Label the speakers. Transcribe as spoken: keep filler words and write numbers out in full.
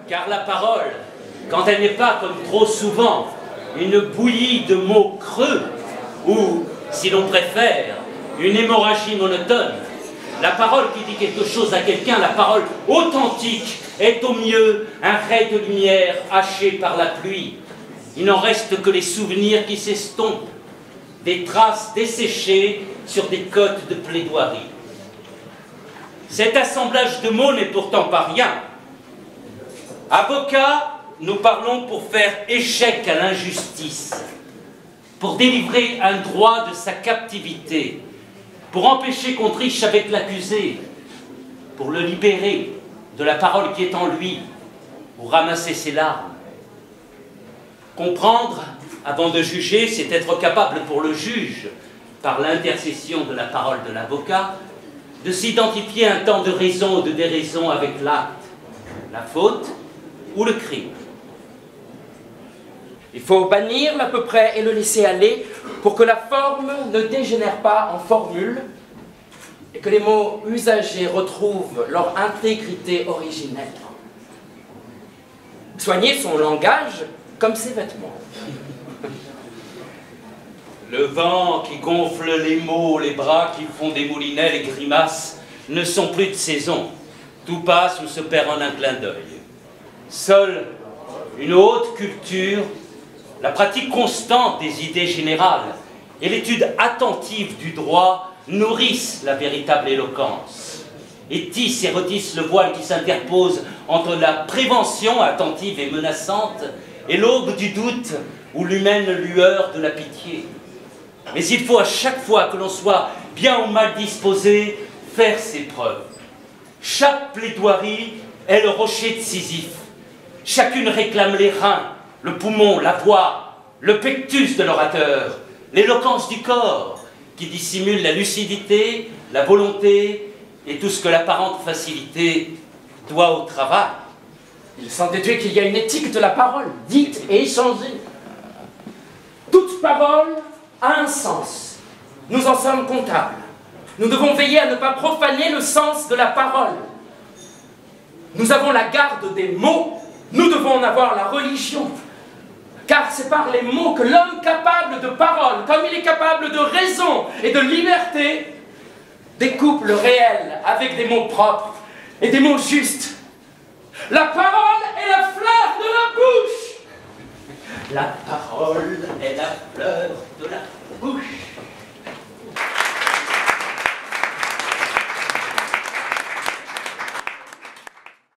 Speaker 1: Car la parole, quand elle n'est pas, comme trop souvent, une bouillie de mots creux, ou, si l'on préfère, une hémorragie monotone, la parole qui dit quelque chose à quelqu'un, la parole authentique, est au mieux un ray de lumière haché par la pluie. Il n'en reste que les souvenirs qui s'estompent, des traces desséchées sur des côtes de plaidoirie. Cet assemblage de mots n'est pourtant pas rien. Avocats, nous parlons pour faire échec à l'injustice, pour délivrer un droit de sa captivité, pour empêcher qu'on triche avec l'accusé, pour le libérer de la parole qui est en lui, pour ramasser ses larmes. Comprendre avant de juger, c'est être capable pour le juge, par l'intercession de la parole de l'avocat, de s'identifier un temps de raison ou de déraison avec l'acte, la faute ou le crime.
Speaker 2: Il faut bannir l'à peu près et le laisser aller pour que la forme ne dégénère pas en formule et que les mots usagés retrouvent leur intégrité originelle. Soigner son langage comme ses vêtements.
Speaker 1: Le vent qui gonfle les mots, les bras qui font des moulinets, les grimaces, ne sont plus de saison. Tout passe ou se perd en un clin d'œil. Seule une haute culture, la pratique constante des idées générales et l'étude attentive du droit nourrissent la véritable éloquence et tissent et retissent le voile qui s'interpose entre la prévention attentive et menaçante et l'aube du doute ou l'humaine lueur de la pitié. Mais il faut à chaque fois que l'on soit bien ou mal disposé faire ses preuves. Chaque plaidoirie est le rocher de Sisyphe. Chacune réclame les reins, le poumon, la voix, le pectus de l'orateur, l'éloquence du corps qui dissimule la lucidité, la volonté et tout ce que l'apparente facilité doit au travail.
Speaker 2: Il s'en déduit qu'il y a une éthique de la parole, dite et échangée. Toute parole a un sens. Nous en sommes comptables. Nous devons veiller à ne pas profaner le sens de la parole. Nous avons la garde des mots, nous devons en avoir la religion. Car c'est par les mots que l'homme capable de parole, comme il est capable de raison et de liberté, découpe le réel avec des mots propres et des mots justes. La parole est la fleur de la bouche.
Speaker 1: La parole est la fleur de la bouche.